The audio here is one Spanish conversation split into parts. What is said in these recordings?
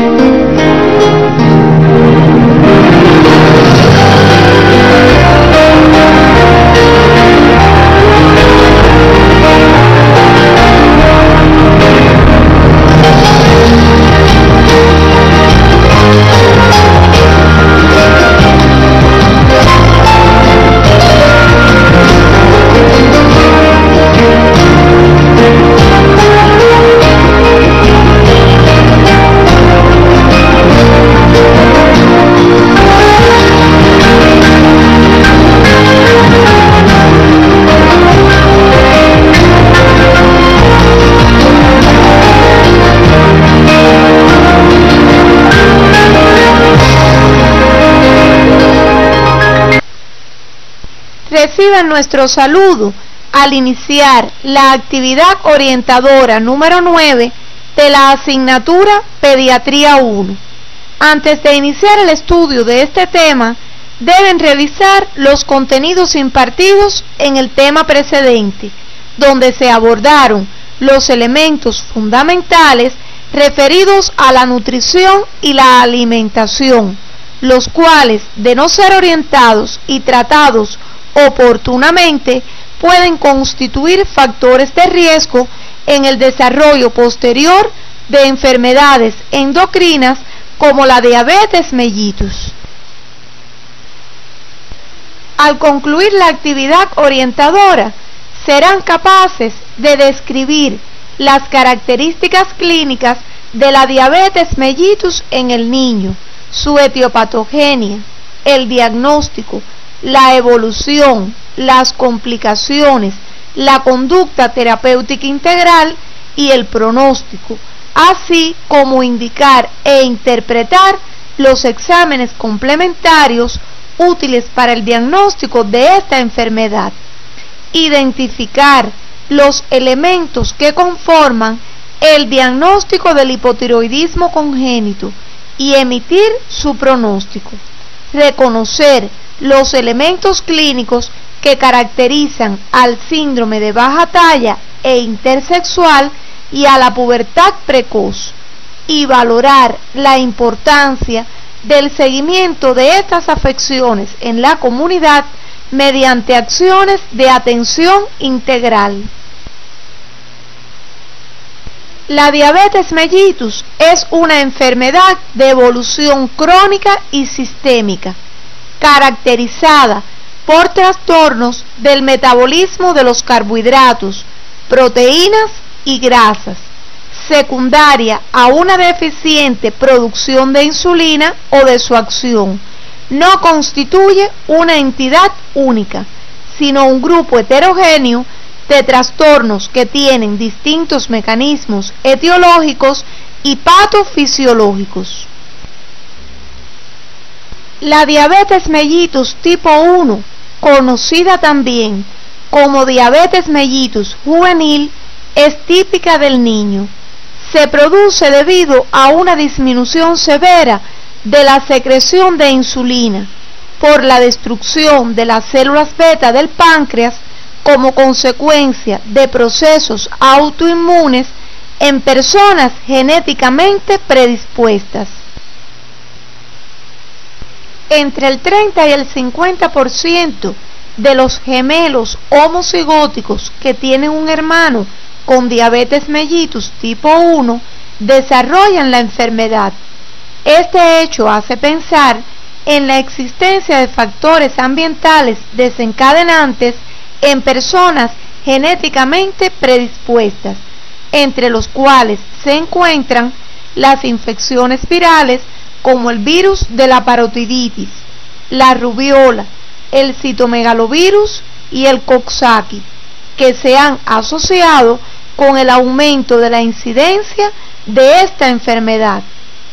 Reciban nuestro saludo al iniciar la actividad orientadora número 9 de la asignatura Pediatría 1. Antes de iniciar el estudio de este tema, deben revisar los contenidos impartidos en el tema precedente, donde se abordaron los elementos fundamentales referidos a la nutrición y la alimentación, los cuales, de no ser orientados y tratados oportunamente, pueden constituir factores de riesgo en el desarrollo posterior de enfermedades endocrinas como la diabetes mellitus. Al concluir la actividad orientadora, serán capaces de describir las características clínicas de la diabetes mellitus en el niño, su etiopatogenia, el diagnóstico, la evolución, las complicaciones, la conducta terapéutica integral y el pronóstico, así como indicar e interpretar los exámenes complementarios útiles para el diagnóstico de esta enfermedad, identificar los elementos que conforman el diagnóstico del hipotiroidismo congénito y emitir su pronóstico, reconocer los elementos clínicos que caracterizan al síndrome de baja talla e intersexual y a la pubertad precoz, y valorar la importancia del seguimiento de estas afecciones en la comunidad mediante acciones de atención integral. La diabetes mellitus es una enfermedad de evolución crónica y sistémica, caracterizada por trastornos del metabolismo de los carbohidratos, proteínas y grasas, secundaria a una deficiente producción de insulina o de su acción. No constituye una entidad única, sino un grupo heterogéneo de trastornos que tienen distintos mecanismos etiológicos y patofisiológicos. La diabetes mellitus tipo 1, conocida también como diabetes mellitus juvenil, es típica del niño. Se produce debido a una disminución severa de la secreción de insulina por la destrucción de las células beta del páncreas como consecuencia de procesos autoinmunes en personas genéticamente predispuestas. Entre el 30 y el 50% de los gemelos homocigóticos que tienen un hermano con diabetes mellitus tipo 1 desarrollan la enfermedad. Este hecho hace pensar en la existencia de factores ambientales desencadenantes en personas genéticamente predispuestas, entre los cuales se encuentran las infecciones virales como el virus de la parotiditis, la rubiola, el citomegalovirus y el Coxsackie, que se han asociado con el aumento de la incidencia de esta enfermedad.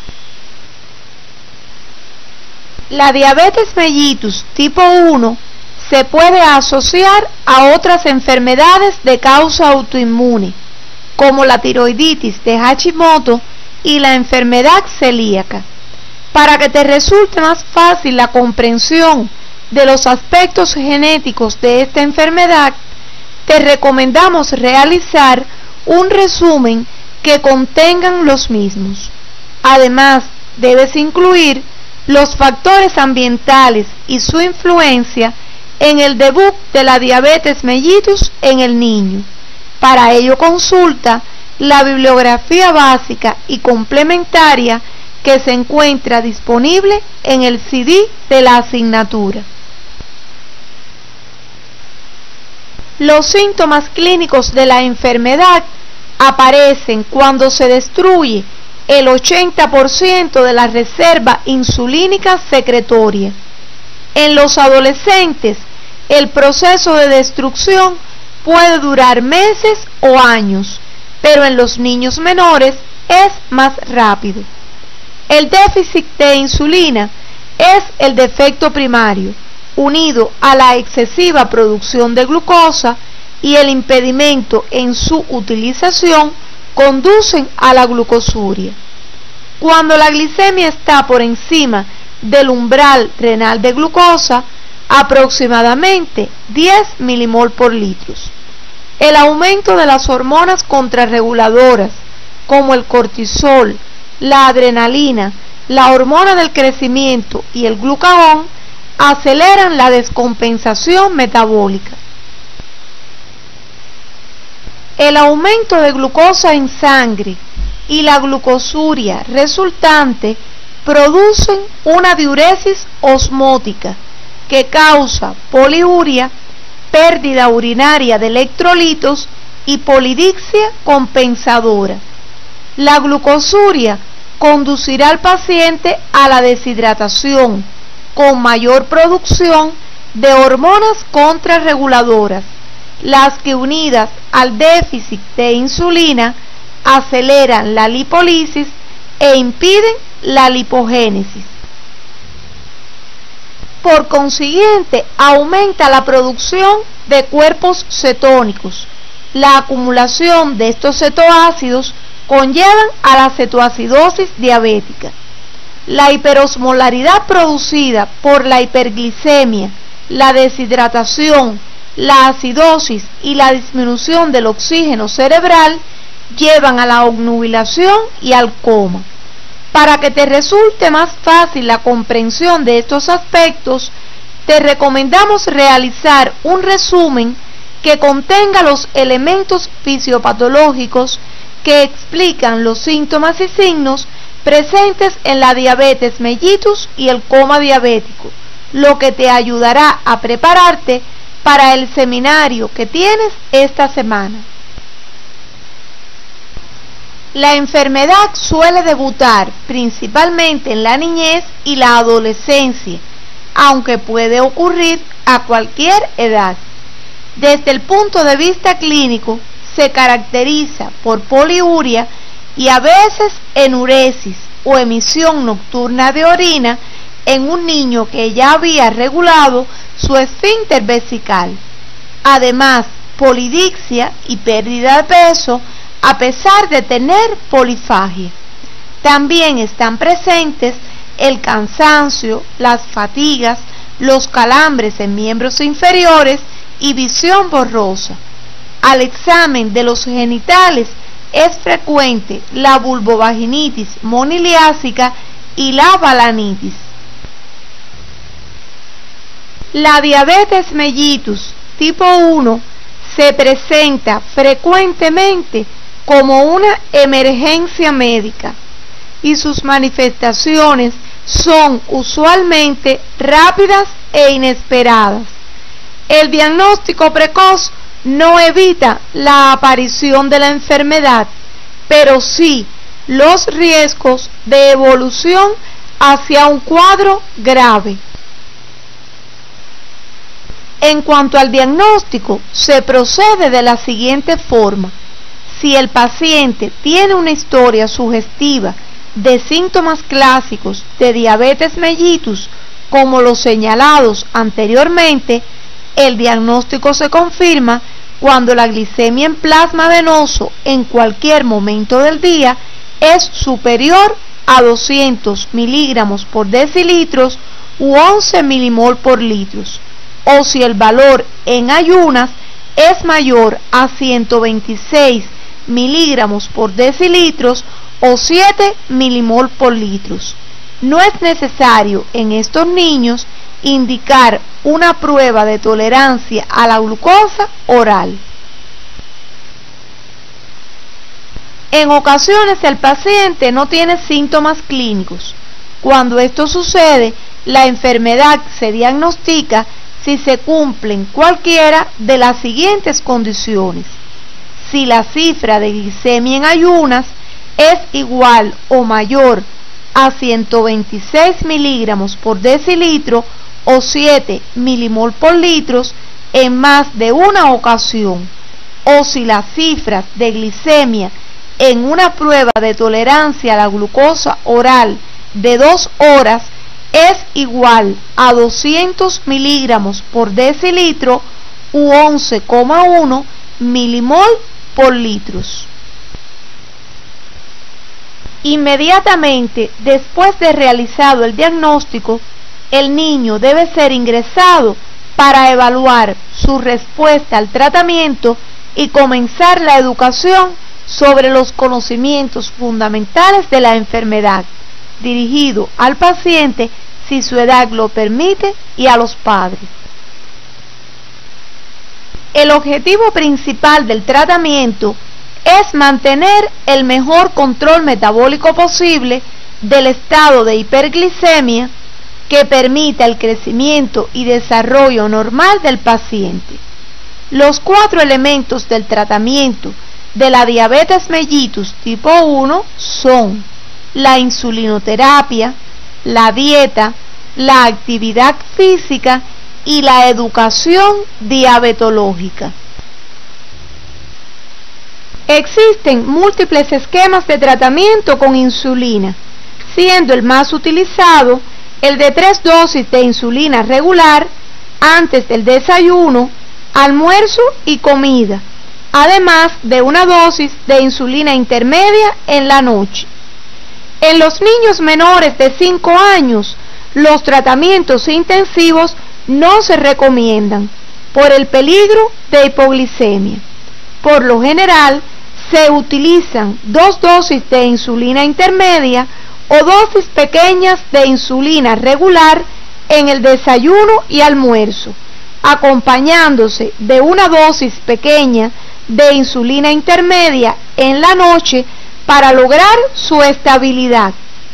La diabetes mellitus tipo 1 se puede asociar a otras enfermedades de causa autoinmune, como la tiroiditis de Hashimoto y la enfermedad celíaca. Para que te resulte más fácil la comprensión de los aspectos genéticos de esta enfermedad, te recomendamos realizar un resumen que contengan los mismos. Además, debes incluir los factores ambientales y su influencia en el debut de la diabetes mellitus en el niño. Para ello consulta la bibliografía básica y complementaria que se encuentra disponible en el CD de la asignatura. Los síntomas clínicos de la enfermedad aparecen cuando se destruye el 80% de la reserva insulínica secretoria. En los adolescentes, el proceso de destrucción puede durar meses o años, pero en los niños menores es más rápido. El déficit de insulina es el defecto primario, unido a la excesiva producción de glucosa y el impedimento en su utilización, conducen a la glucosuria. Cuando la glicemia está por encima del umbral renal de glucosa, aproximadamente 10 milimol por litro. El aumento de las hormonas contrarreguladoras, como el cortisol, la adrenalina, la hormona del crecimiento y el glucagón, aceleran la descompensación metabólica. El aumento de glucosa en sangre y la glucosuria resultante producen una diuresis osmótica que causa poliuria, pérdida urinaria de electrolitos y polidixia compensadora. La glucosuria conducirá al paciente a la deshidratación, con mayor producción de hormonas contrarreguladoras, las que unidas al déficit de insulina aceleran la lipólisis e impiden la lipogénesis. Por consiguiente, aumenta la producción de cuerpos cetónicos. La acumulación de estos cetoácidos conllevan a la cetoacidosis diabética. La hiperosmolaridad producida por la hiperglicemia, la deshidratación, la acidosis y la disminución del oxígeno cerebral llevan a la obnubilación y al coma. Para que te resulte más fácil la comprensión de estos aspectos, te recomendamos realizar un resumen que contenga los elementos fisiopatológicos que explican los síntomas y signos presentes en la diabetes mellitus y el coma diabético, lo que te ayudará a prepararte para el seminario que tienes esta semana. La enfermedad suele debutar principalmente en la niñez y la adolescencia, aunque puede ocurrir a cualquier edad. Desde el punto de vista clínico, se caracteriza por poliuria y a veces enuresis o emisión nocturna de orina en un niño que ya había regulado su esfínter vesical. Además, polidixia y pérdida de peso a pesar de tener polifagia. También están presentes el cansancio, las fatigas, los calambres en miembros inferiores y visión borrosa. Al examen de los genitales es frecuente la vulvovaginitis moniliásica y la balanitis. La diabetes mellitus tipo 1 se presenta frecuentemente como una emergencia médica y sus manifestaciones son usualmente rápidas e inesperadas. El diagnóstico precoz no evita la aparición de la enfermedad, pero sí los riesgos de evolución hacia un cuadro grave. En cuanto al diagnóstico, se procede de la siguiente forma. Si el paciente tiene una historia sugestiva de síntomas clásicos de diabetes mellitus, como los señalados anteriormente, el diagnóstico se confirma cuando la glicemia en plasma venoso en cualquier momento del día es superior a 200 miligramos por decilitros u 11 milimol por litros, o si el valor en ayunas es mayor a 126 miligramos por decilitros o 7 milimol por litro. No es necesario en estos niños indicar una prueba de tolerancia a la glucosa oral. En ocasiones el paciente no tiene síntomas clínicos. Cuando esto sucede, la enfermedad se diagnostica si se cumplen cualquiera de las siguientes condiciones. Si la cifra de glicemia en ayunas es igual o mayor a 126 miligramos por decilitro o 7 milimol por litro en más de una ocasión, o si las cifras de glicemia en una prueba de tolerancia a la glucosa oral de 2 horas es igual a 200 miligramos por decilitro u 11,1 milimol por litro. Inmediatamente después de realizado el diagnóstico, el niño debe ser ingresado para evaluar su respuesta al tratamiento y comenzar la educación sobre los conocimientos fundamentales de la enfermedad, dirigido al paciente si su edad lo permite y a los padres. El objetivo principal del tratamiento es mantener el mejor control metabólico posible del estado de hiperglicemia que permita el crecimiento y desarrollo normal del paciente. Los 4 elementos del tratamiento de la diabetes mellitus tipo 1 son la insulinoterapia, la dieta, la actividad física y la educación diabetológica. Existen múltiples esquemas de tratamiento con insulina, siendo el más utilizado el de 3 dosis de insulina regular antes del desayuno, almuerzo y comida, además de una dosis de insulina intermedia en la noche. En los niños menores de 5 años, los tratamientos intensivos no se recomiendan por el peligro de hipoglicemia. Por lo general, se utilizan 2 dosis de insulina intermedia o dosis pequeñas de insulina regular en el desayuno y almuerzo, acompañándose de una dosis pequeña de insulina intermedia en la noche para lograr su estabilidad.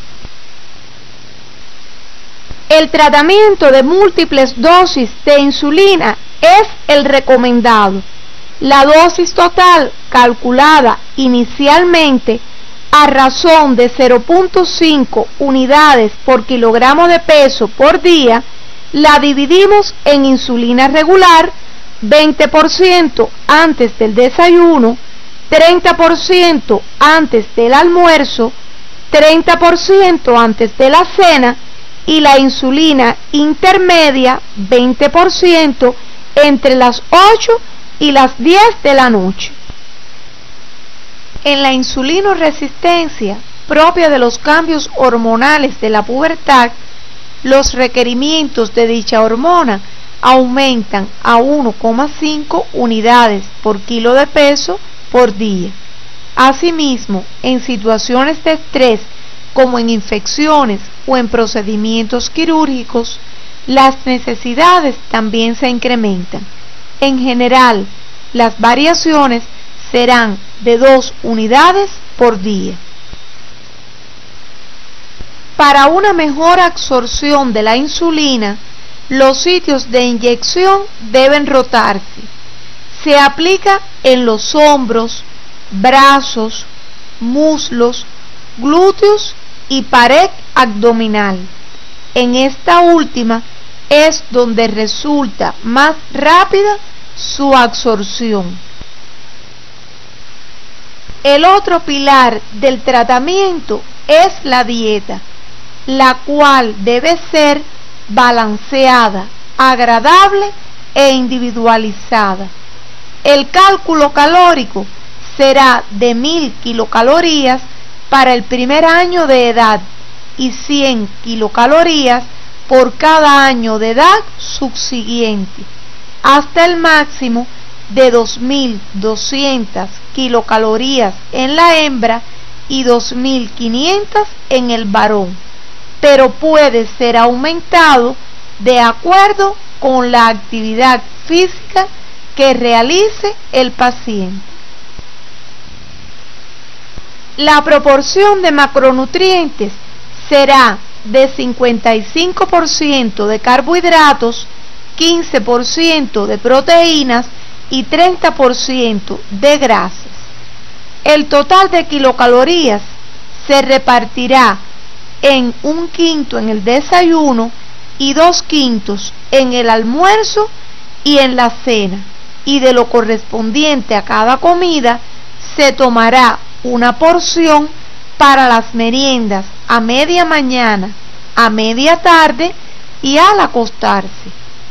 El tratamiento de múltiples dosis de insulina es el recomendado. La dosis total calculada inicialmente a razón de 0.5 unidades por kilogramo de peso por día, la dividimos en insulina regular, 20% antes del desayuno, 30% antes del almuerzo, 30% antes de la cena y la insulina intermedia, 20% entre las 8 y las 10 de la noche. En la insulinoresistencia propia de los cambios hormonales de la pubertad, los requerimientos de dicha hormona aumentan a 1,5 unidades por kilo de peso por día. Asimismo, en situaciones de estrés como en infecciones o en procedimientos quirúrgicos, las necesidades también se incrementan. En general, las variaciones serán de 2 unidades por día. Para una mejor absorción de la insulina, los sitios de inyección deben rotarse. Se aplica en los hombros, brazos, muslos, glúteos y pared abdominal. En esta última es donde resulta más rápida su absorción. El otro pilar del tratamiento es la dieta, la cual debe ser balanceada, agradable e individualizada. El cálculo calórico será de 1000 kilocalorías para el primer año de edad y 100 kilocalorías por cada año de edad subsiguiente, hasta el máximo de 2200 kilocalorías en la hembra y 2.500 en el varón, pero puede ser aumentado de acuerdo con la actividad física que realice el paciente. La proporción de macronutrientes será de 55% de carbohidratos, 15% de proteínas y 30% de grasas. El total de kilocalorías se repartirá en 1/5 en el desayuno y 2/5 en el almuerzo y en la cena, y de lo correspondiente a cada comida se tomará una porción para las meriendas a media mañana, a media tarde y al acostarse.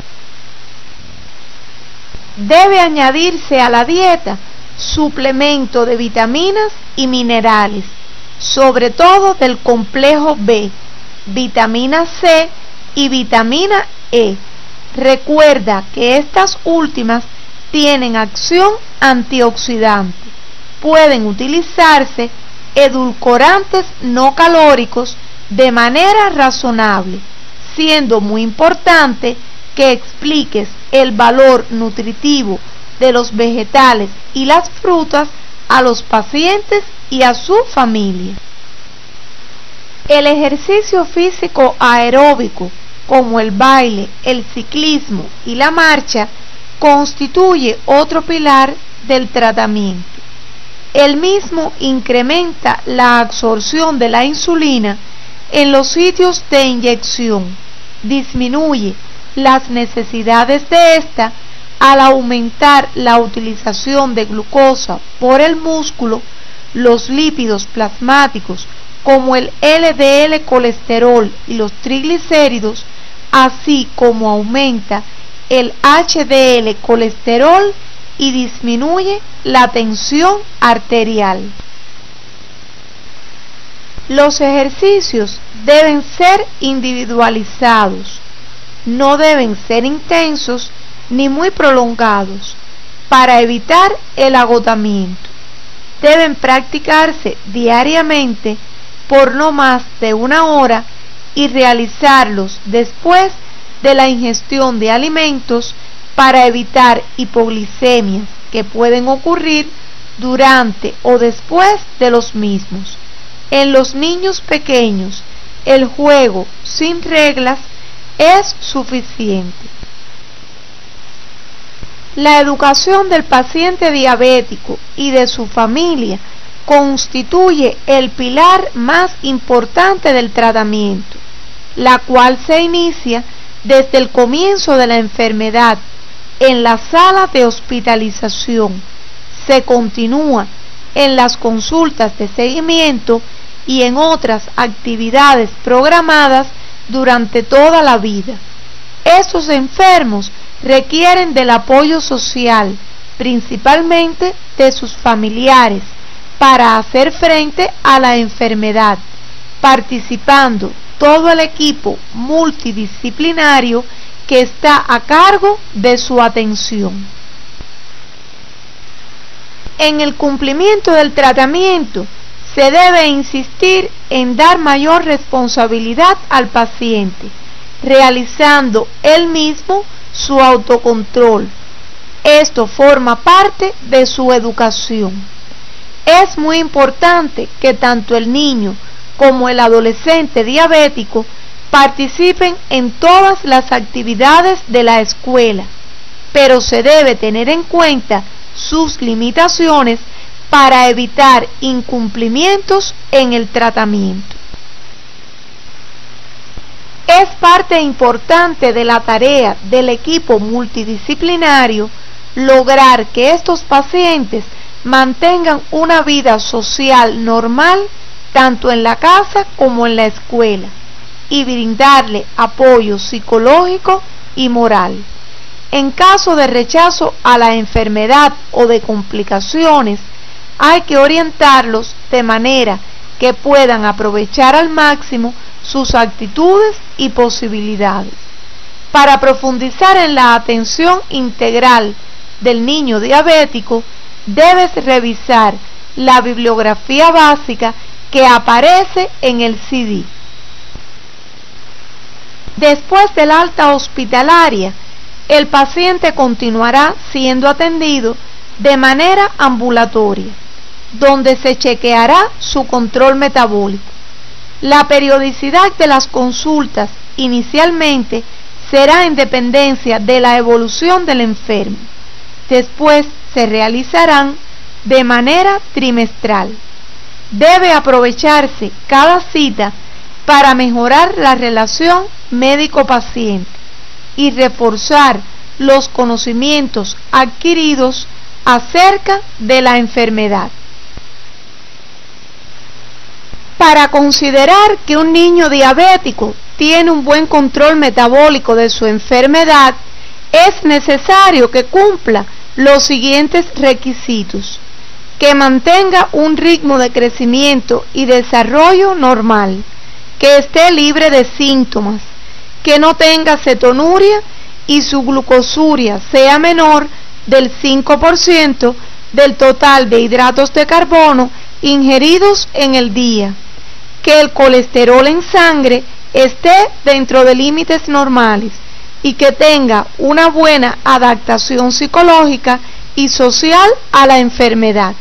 Debe añadirse a la dieta suplemento de vitaminas y minerales, sobre todo del complejo B, vitamina C y vitamina E. Recuerda que estas últimas tienen acción antioxidante. Pueden utilizarse edulcorantes no calóricos de manera razonable, siendo muy importante que expliques el valor nutritivo de los vegetales y las frutas a los pacientes y a su familia. El ejercicio físico aeróbico, como el baile, el ciclismo y la marcha, constituye otro pilar del tratamiento. El mismo incrementa la absorción de la insulina en los sitios de inyección, disminuye las necesidades de esta al aumentar la utilización de glucosa por el músculo, los lípidos plasmáticos como el LDL colesterol y los triglicéridos, así como aumenta el HDL colesterol y disminuye la tensión arterial. Los ejercicios deben ser individualizados, no deben ser intensos ni muy prolongados para evitar el agotamiento. Deben practicarse diariamente por no más de 1 hora y realizarlos después de la ingestión de alimentos para evitar hipoglicemias que pueden ocurrir durante o después de los mismos. En los niños pequeños, el juego sin reglas es suficiente. La educación del paciente diabético y de su familia constituye el pilar más importante del tratamiento, la cual se inicia desde el comienzo de la enfermedad en la sala de hospitalización, se continúa en las consultas de seguimiento y en otras actividades programadas durante toda la vida. Estos enfermos requieren del apoyo social, principalmente de sus familiares, para hacer frente a la enfermedad, participando todo el equipo multidisciplinario que está a cargo de su atención. En el cumplimiento del tratamiento se debe insistir en dar mayor responsabilidad al paciente, realizando él mismo su autocontrol. Esto forma parte de su educación. Es muy importante que tanto el niño como el adolescente diabético participen en todas las actividades de la escuela, pero se debe tener en cuenta sus limitaciones para evitar incumplimientos en el tratamiento. Es parte importante de la tarea del equipo multidisciplinario lograr que estos pacientes mantengan una vida social normal tanto en la casa como en la escuela y brindarle apoyo psicológico y moral. En caso de rechazo a la enfermedad o de complicaciones, hay que orientarlos de manera que puedan aprovechar al máximo sus actitudes y posibilidades. Para profundizar en la atención integral del niño diabético, debes revisar la bibliografía básica que aparece en el CD. Después del alta hospitalaria, el paciente continuará siendo atendido de manera ambulatoria, donde se chequeará su control metabólico. La periodicidad de las consultas inicialmente será en dependencia de la evolución del enfermo. Después se realizarán de manera trimestral. Debe aprovecharse cada cita para mejorar la relación médico-paciente y reforzar los conocimientos adquiridos acerca de la enfermedad. Para considerar que un niño diabético tiene un buen control metabólico de su enfermedad, es necesario que cumpla los siguientes requisitos: que mantenga un ritmo de crecimiento y desarrollo normal, que esté libre de síntomas, que no tenga cetonuria y su glucosuria sea menor del 5% del total de hidratos de carbono ingeridos en el día, que el colesterol en sangre esté dentro de límites normales y que tenga una buena adaptación psicológica y social a la enfermedad.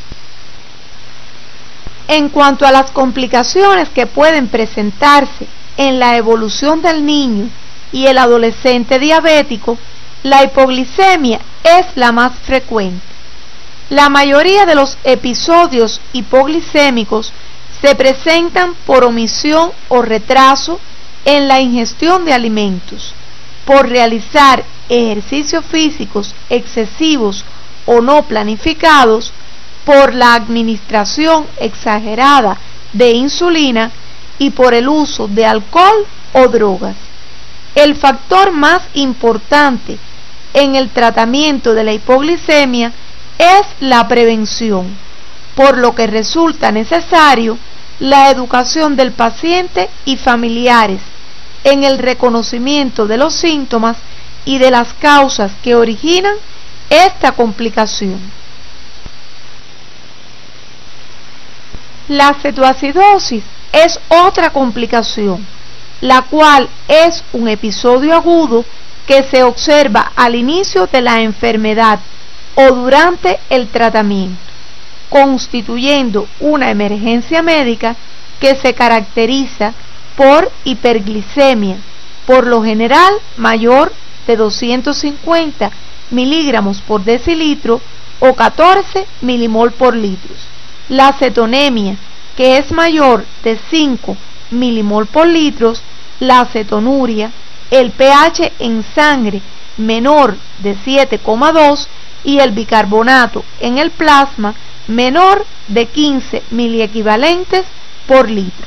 En cuanto a las complicaciones que pueden presentarse en la evolución del niño y el adolescente diabético, la hipoglicemia es la más frecuente. La mayoría de los episodios hipoglicémicos se presentan por omisión o retraso en la ingestión de alimentos, por realizar ejercicios físicos excesivos o no planificados, por la administración exagerada de insulina y por el uso de alcohol o drogas. El factor más importante en el tratamiento de la hipoglicemia es la prevención, por lo que resulta necesario la educación del paciente y familiares en el reconocimiento de los síntomas y de las causas que originan esta complicación. La cetoacidosis es otra complicación, la cual es un episodio agudo que se observa al inicio de la enfermedad o durante el tratamiento, constituyendo una emergencia médica que se caracteriza por hiperglicemia, por lo general mayor de 250 miligramos por decilitro o 14 milimol por litro. La cetonemia, que es mayor de 5 milimol por litros, la cetonuria, el pH en sangre menor de 7,2 y el bicarbonato en el plasma menor de 15 miliequivalentes por litro.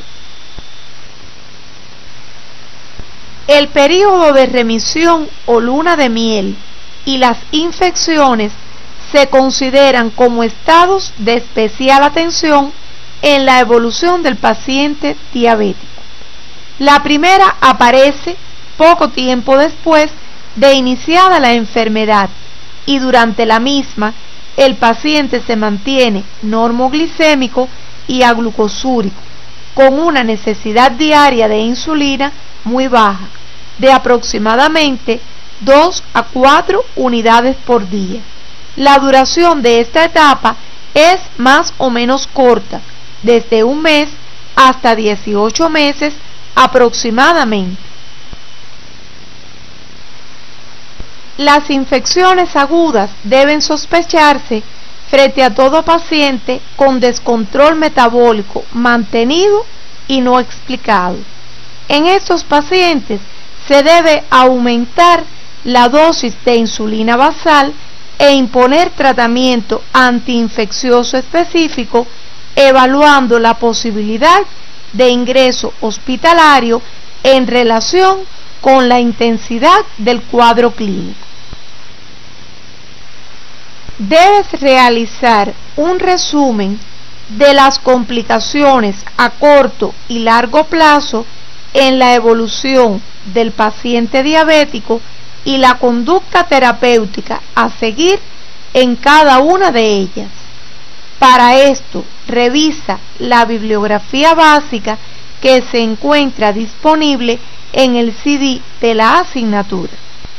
El período de remisión o luna de miel y las infecciones se consideran como estados de especial atención en la evolución del paciente diabético. La primera aparece poco tiempo después de iniciada la enfermedad y durante la misma el paciente se mantiene normoglicémico y aglucosúrico, con una necesidad diaria de insulina muy baja, de aproximadamente 2 a 4 unidades por día. La duración de esta etapa es más o menos corta, desde un mes hasta 18 meses aproximadamente. Las infecciones agudas deben sospecharse frente a todo paciente con descontrol metabólico mantenido y no explicado. En estos pacientes se debe aumentar la dosis de insulina basal e imponer tratamiento antiinfeccioso específico, evaluando la posibilidad de ingreso hospitalario en relación con la intensidad del cuadro clínico. Debes realizar un resumen de las complicaciones a corto y largo plazo en la evolución del paciente diabético y la conducta terapéutica a seguir en cada una de ellas. Para esto, revisa la bibliografía básica que se encuentra disponible en el CD de la asignatura.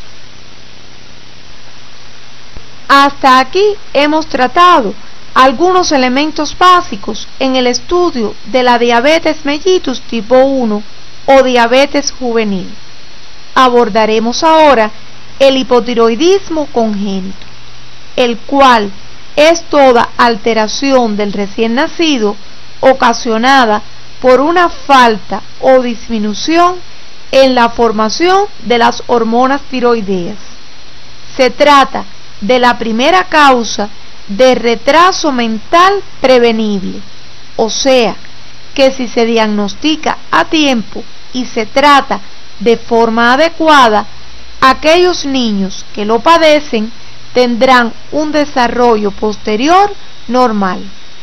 Hasta aquí hemos tratado algunos elementos básicos en el estudio de la diabetes mellitus tipo 1 o diabetes juvenil. Abordaremos ahora el hipotiroidismo congénito, el cual es toda alteración del recién nacido ocasionada por una falta o disminución en la formación de las hormonas tiroideas. Se trata de la primera causa de retraso mental prevenible, o sea, que si se diagnostica a tiempo y se trata de forma adecuada, aquellos niños que lo padecen tendrán un desarrollo posterior normal.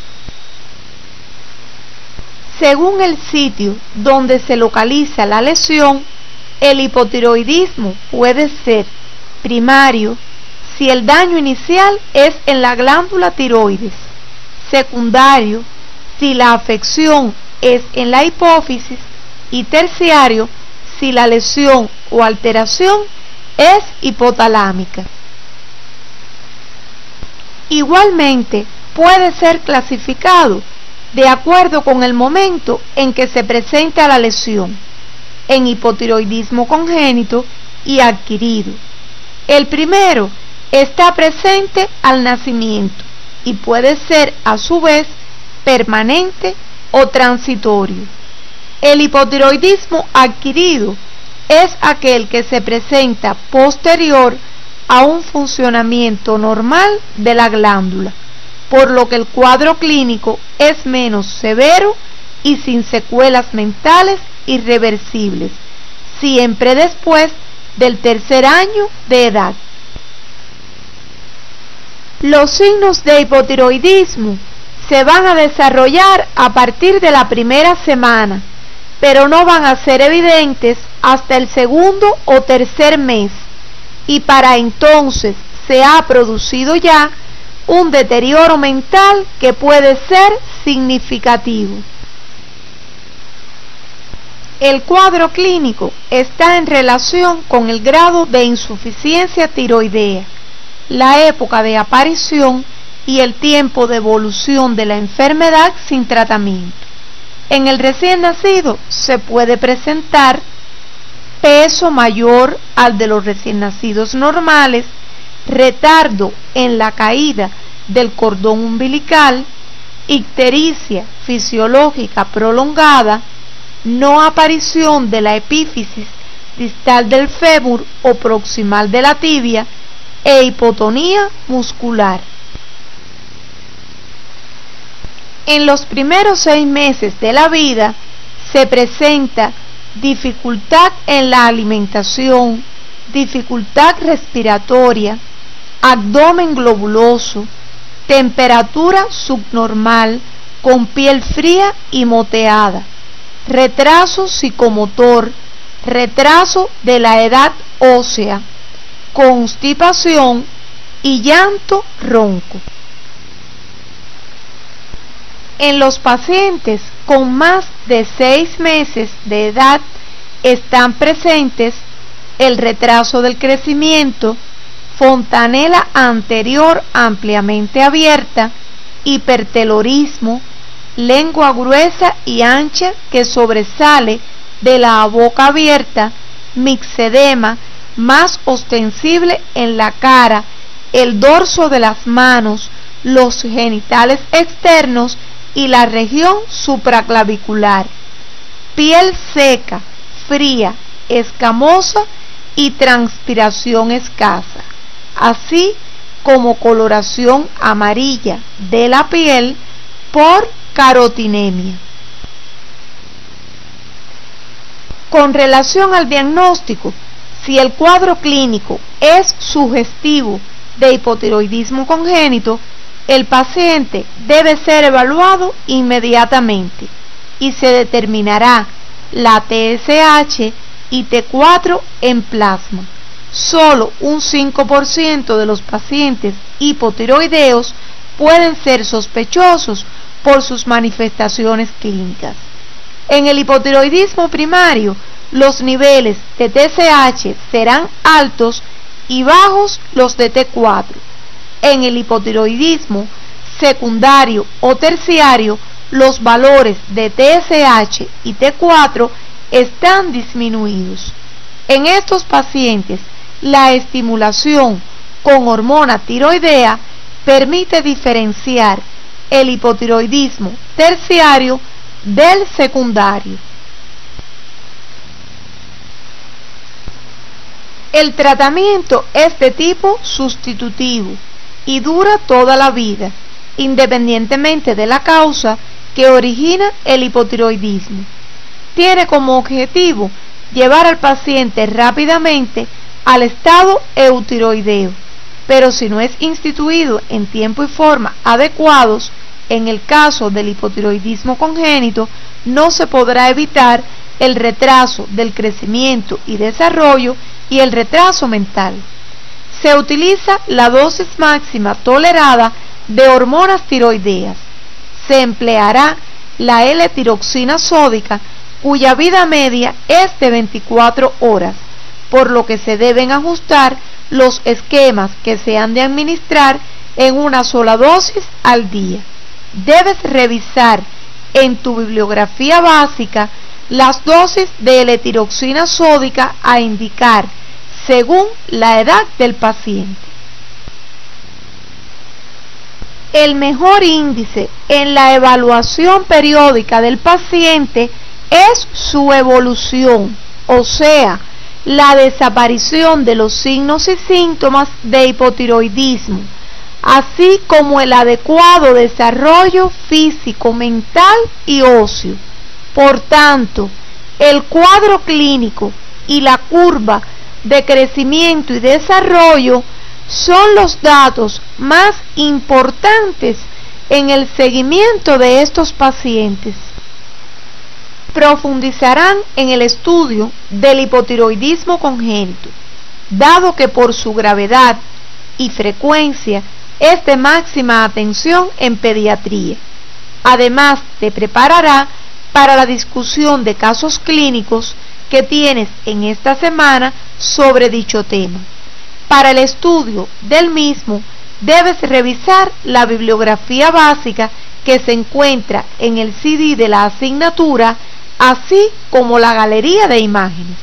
Según el sitio donde se localiza la lesión, el hipotiroidismo puede ser primario si el daño inicial es en la glándula tiroides, secundario si la afección es en la hipófisis y terciario si la lesión o alteración es hipotalámica. Igualmente puede ser clasificado de acuerdo con el momento en que se presenta la lesión, en hipotiroidismo congénito y adquirido. El primero está presente al nacimiento y puede ser a su vez permanente o transitorio. El hipotiroidismo adquirido es aquel que se presenta posterior a un funcionamiento normal de la glándula, por lo que el cuadro clínico es menos severo y sin secuelas mentales irreversibles, siempre después del tercer año de edad. Los signos de hipotiroidismo se van a desarrollar a partir de la primera semana, pero no van a ser evidentes hasta el segundo o tercer mes, y para entonces se ha producido ya un deterioro mental que puede ser significativo. El cuadro clínico está en relación con el grado de insuficiencia tiroidea, la época de aparición y el tiempo de evolución de la enfermedad sin tratamiento. En el recién nacido se puede presentar peso mayor al de los recién nacidos normales, retardo en la caída del cordón umbilical, ictericia fisiológica prolongada, no aparición de la epífisis distal del fémur o proximal de la tibia e hipotonía muscular. En los primeros 6 meses de la vida se presenta dificultad en la alimentación, dificultad respiratoria, abdomen globuloso, temperatura subnormal con piel fría y moteada, retraso psicomotor, retraso de la edad ósea, constipación y llanto ronco. En los pacientes con más de 6 meses de edad están presentes el retraso del crecimiento, fontanela anterior ampliamente abierta, hipertelorismo, lengua gruesa y ancha que sobresale de la boca abierta, mixedema más ostensible en la cara, el dorso de las manos, los genitales externos y la región supraclavicular, piel seca, fría, escamosa y transpiración escasa, así como coloración amarilla de la piel por carotinemia. Con relación al diagnóstico, si el cuadro clínico es sugestivo de hipotiroidismo congénito, el paciente debe ser evaluado inmediatamente y se determinará la TSH y T4 en plasma. Solo un 5% de los pacientes hipotiroideos pueden ser sospechosos por sus manifestaciones clínicas. En el hipotiroidismo primario, los niveles de TSH serán altos y bajos los de T4. En el hipotiroidismo secundario o terciario, los valores de TSH y T4 están disminuidos. En estos pacientes, la estimulación con hormona tiroidea permite diferenciar el hipotiroidismo terciario del secundario. El tratamiento es de tipo sustitutivo y dura toda la vida, independientemente de la causa que origina el hipotiroidismo. Tiene como objetivo llevar al paciente rápidamente al estado eutiroideo, pero si no es instituido en tiempo y forma adecuados, en el caso del hipotiroidismo congénito, no se podrá evitar el retraso del crecimiento y desarrollo y el retraso mental. Se utiliza la dosis máxima tolerada de hormonas tiroideas. Se empleará la L-tiroxina sódica, cuya vida media es de 24 horas, por lo que se deben ajustar los esquemas que se han de administrar en una sola dosis al día. Debes revisar en tu bibliografía básica las dosis de L-tiroxina sódica a indicar según la edad del paciente. El mejor índice en la evaluación periódica del paciente es su evolución, o sea, la desaparición de los signos y síntomas de hipotiroidismo, así como el adecuado desarrollo físico, mental y óseo. Por tanto, el cuadro clínico y la curva de crecimiento y desarrollo son los datos más importantes en el seguimiento de estos pacientes. Profundizarán en el estudio del hipotiroidismo congénito, dado que por su gravedad y frecuencia es de máxima atención en pediatría. Además, te preparará para la discusión de casos clínicos que tienes en esta semana sobre dicho tema. Para el estudio del mismo, debes revisar la bibliografía básica que se encuentra en el CD de la asignatura, así como la galería de imágenes.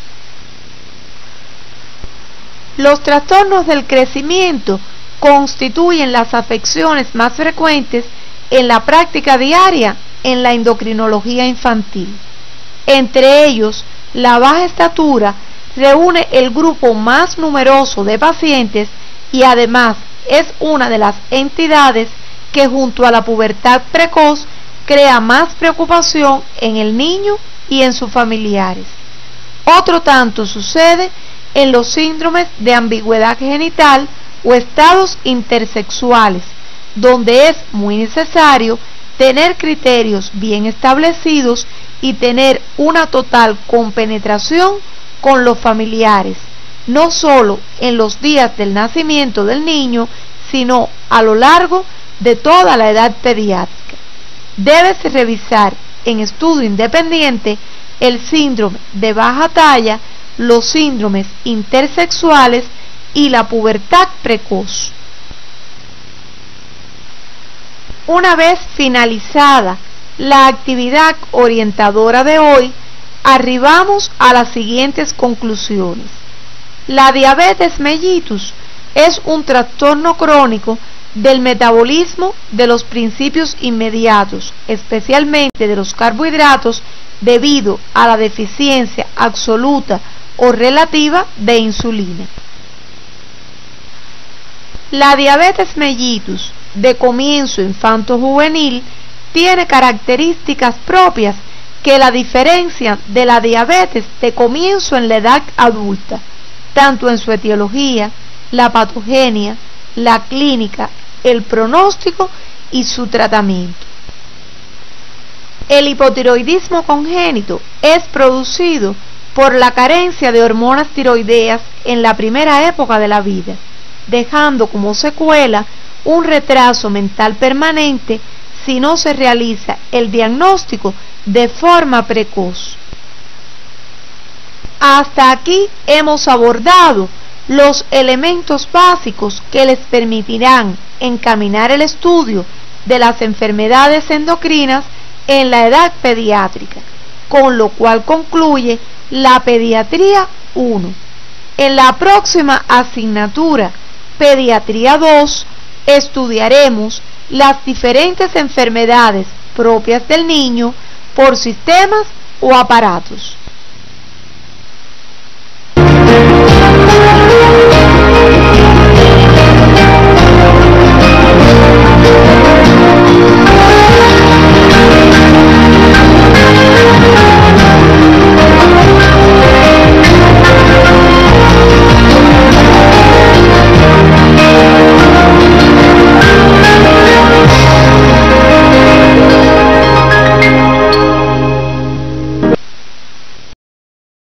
Los trastornos del crecimiento constituyen las afecciones más frecuentes en la práctica diaria en la endocrinología infantil. Entre ellos, la baja estatura reúne el grupo más numeroso de pacientes y además es una de las entidades que junto a la pubertad precoz crea más preocupación en el niño y en sus familiares. Otro tanto sucede en los síndromes de ambigüedad genital o estados intersexuales, donde es muy necesario tener criterios bien establecidos y tener una total compenetración con los familiares, no solo en los días del nacimiento del niño, sino a lo largo de toda la edad pediátrica. Debes revisar en estudio independiente el síndrome de baja talla, los síndromes intersexuales y la pubertad precoz. Una vez finalizada la actividad orientadora de hoy, arribamos a las siguientes conclusiones. La diabetes mellitus es un trastorno crónico del metabolismo de los principios inmediatos, especialmente de los carbohidratos, debido a la deficiencia absoluta o relativa de insulina. La diabetes mellitus de comienzo infanto-juvenil tiene características propias que la diferencian de la diabetes de comienzo en la edad adulta, tanto en su etiología, la patogenia, la clínica, el pronóstico y su tratamiento. El hipotiroidismo congénito es producido por la carencia de hormonas tiroideas en la primera época de la vida, dejando como secuela un retraso mental permanente si no se realiza el diagnóstico de forma precoz. Hasta aquí hemos abordado los elementos básicos que les permitirán encaminar el estudio de las enfermedades endocrinas en la edad pediátrica, con lo cual concluye la Pediatría 1. En la próxima asignatura, Pediatría 2, estudiaremos las diferentes enfermedades propias del niño por sistemas o aparatos.